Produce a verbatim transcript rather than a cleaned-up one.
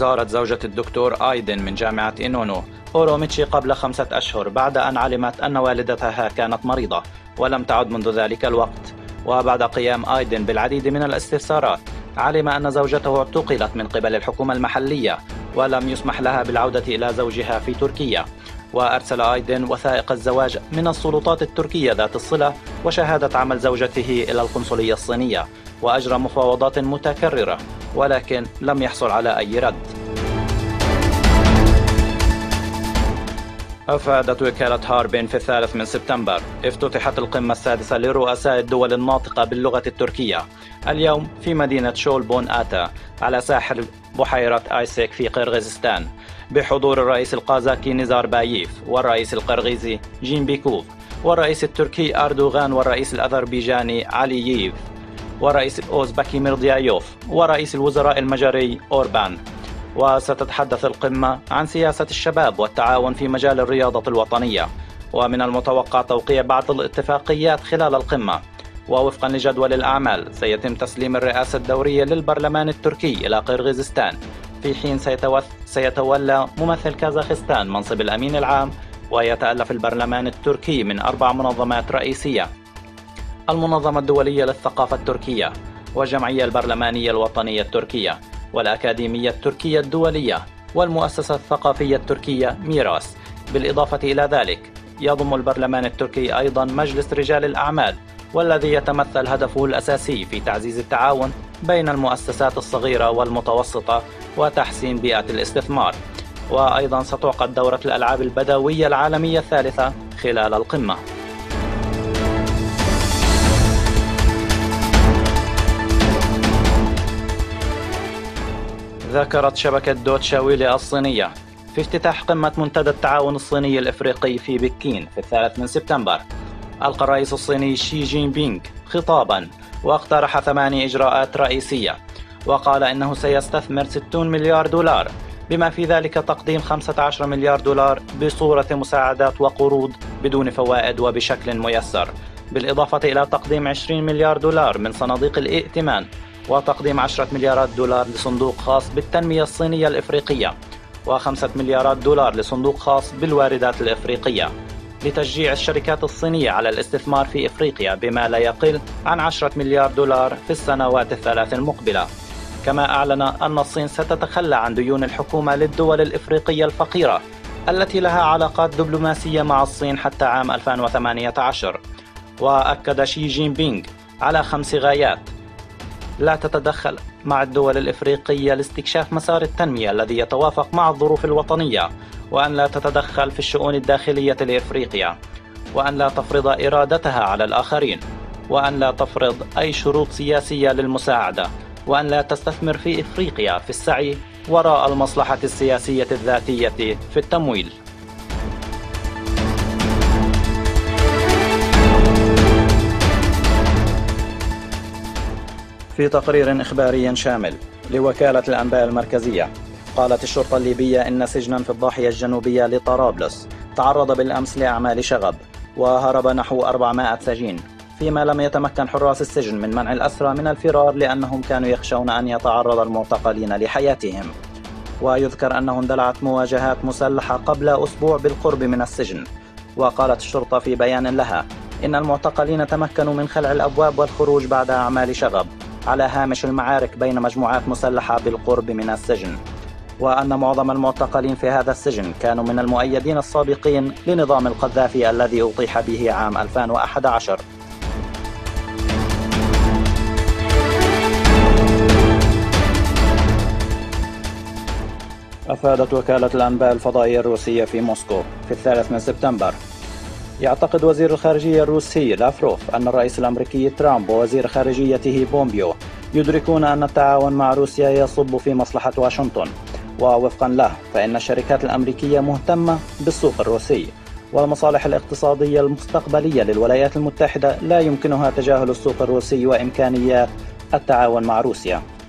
زارت زوجة الدكتور آيدن من جامعة إينونو أوروميتشي قبل خمسة أشهر بعد أن علمت أن والدتها كانت مريضة ولم تعد منذ ذلك الوقت. وبعد قيام آيدن بالعديد من الاستفسارات علم أن زوجته اعتقلت من قبل الحكومة المحلية ولم يسمح لها بالعودة إلى زوجها في تركيا. وأرسل آيدن وثائق الزواج من السلطات التركية ذات الصلة وشهادة عمل زوجته إلى القنصلية الصينية، وأجرى مفاوضات متكررة ولكن لم يحصل على أي رد. أفادت وكالة هاربين في الثالث من سبتمبر افتتحت القمة السادسة لرؤساء الدول الناطقة باللغة التركية اليوم في مدينة شولبون آتا على ساحل بحيرة آيسيك في قرغيزستان، بحضور الرئيس القازاقي نزار باييف والرئيس القرغيزي جينبيكوف والرئيس التركي أردوغان والرئيس الأذربيجاني علييف والرئيس الأوزبكي ميرديايوف ورئيس الوزراء المجري أوربان. وستتحدث القمة عن سياسة الشباب والتعاون في مجال الرياضة الوطنية، ومن المتوقع توقيع بعض الاتفاقيات خلال القمة. ووفقا لجدول الأعمال سيتم تسليم الرئاسة الدورية للبرلمان التركي إلى قرغيزستان، في حين سيتولى ممثل كازاخستان منصب الأمين العام. ويتألف البرلمان التركي من أربع منظمات رئيسية: المنظمة الدولية للثقافة التركية، والجمعية البرلمانية الوطنية التركية، والأكاديمية التركية الدولية، والمؤسسة الثقافية التركية ميراس. بالإضافة إلى ذلك يضم البرلمان التركي أيضا مجلس رجال الأعمال، والذي يتمثل هدفه الأساسي في تعزيز التعاون بين المؤسسات الصغيرة والمتوسطة وتحسين بيئة الاستثمار. وأيضا ستعقد دورة الألعاب البدوية العالمية الثالثة خلال القمة. ذكرت شبكة دوتشا ويلي الصينية في افتتاح قمة منتدى التعاون الصيني الإفريقي في بكين في الثالث من سبتمبر، ألقى الرئيس الصيني شي جين بينغ خطابا واقترح ثماني إجراءات رئيسية، وقال إنه سيستثمر ستين مليار دولار، بما في ذلك تقديم خمسة عشر مليار دولار بصورة مساعدات وقروض بدون فوائد وبشكل ميسر، بالإضافة إلى تقديم عشرين مليار دولار من صناديق الائتمان، وتقديم عشرة مليارات دولار لصندوق خاص بالتنمية الصينية الإفريقية، وخمسة مليارات دولار لصندوق خاص بالواردات الإفريقية، لتشجيع الشركات الصينية على الاستثمار في إفريقيا بما لا يقل عن عشرة مليار دولار في السنوات الثلاث المقبلة. كما أعلن أن الصين ستتخلى عن ديون الحكومة للدول الإفريقية الفقيرة التي لها علاقات دبلوماسية مع الصين حتى عام ألفين وثمانية عشر. وأكد شي جين بينغ على خمس غايات: لا تتدخل مع الدول الإفريقية لاستكشاف مسار التنمية الذي يتوافق مع الظروف الوطنية، وأن لا تتدخل في الشؤون الداخلية لإفريقيا، وأن لا تفرض إرادتها على الآخرين، وأن لا تفرض أي شروط سياسية للمساعدة، وأن لا تستثمر في إفريقيا في السعي وراء المصلحة السياسية الذاتية في التمويل. في تقرير إخباري شامل لوكالة الأنباء المركزية، قالت الشرطة الليبية إن سجنا في الضاحية الجنوبية لطرابلس تعرض بالأمس لأعمال شغب وهرب نحو أربعمائة سجين، فيما لم يتمكن حراس السجن من منع الأسرى من الفرار لأنهم كانوا يخشون أن يتعرض المعتقلين لحياتهم. ويذكر أنه اندلعت مواجهات مسلحة قبل أسبوع بالقرب من السجن. وقالت الشرطة في بيان لها إن المعتقلين تمكنوا من خلع الأبواب والخروج بعد أعمال شغب على هامش المعارك بين مجموعات مسلحة بالقرب من السجن، وأن معظم المعتقلين في هذا السجن كانوا من المؤيدين السابقين لنظام القذافي الذي أطيح به عام ألفين وأحد عشر. أفادت وكالة الأنباء الفضائية الروسية في موسكو في الثالث من سبتمبر، يعتقد وزير الخارجية الروسي لافروف أن الرئيس الأمريكي ترامب ووزير خارجيته بومبيو يدركون أن التعاون مع روسيا يصب في مصلحة واشنطن. ووفقا له فإن الشركات الأمريكية مهتمة بالسوق الروسي، والمصالح الاقتصادية المستقبلية للولايات المتحدة لا يمكنها تجاهل السوق الروسي وإمكانيات التعاون مع روسيا.